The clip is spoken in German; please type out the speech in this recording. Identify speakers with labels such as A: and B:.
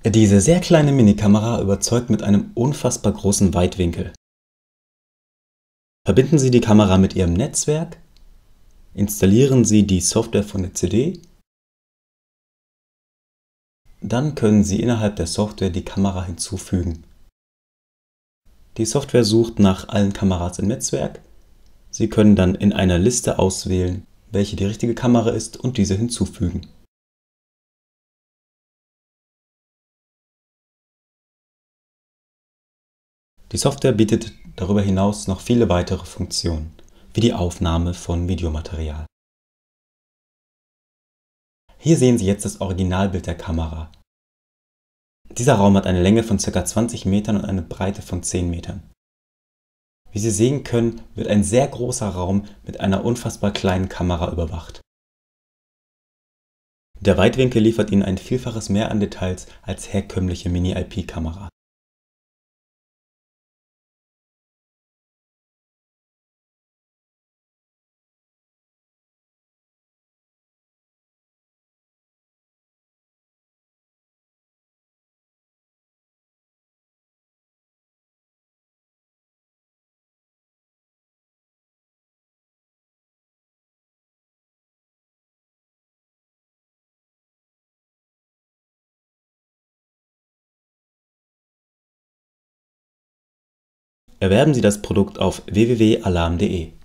A: Diese sehr kleine Minikamera überzeugt mit einem unfassbar großen Weitwinkel. Verbinden Sie die Kamera mit Ihrem Netzwerk, installieren Sie die Software von der CD, dann können Sie innerhalb der Software die Kamera hinzufügen. Die Software sucht nach allen Kameras im Netzwerk. Sie können dann in einer Liste auswählen, welche die richtige Kamera ist und diese hinzufügen. Die Software bietet darüber hinaus noch viele weitere Funktionen, wie die Aufnahme von Videomaterial. Hier sehen Sie jetzt das Originalbild der Kamera. Dieser Raum hat eine Länge von ca. 20 Metern und eine Breite von 10 Metern. Wie Sie sehen können, wird ein sehr großer Raum mit einer unfassbar kleinen Kamera überwacht. Der Weitwinkel liefert Ihnen ein Vielfaches mehr an Details als herkömmliche Mini-IP-Kameras. Erwerben Sie das Produkt auf www.alarm.de.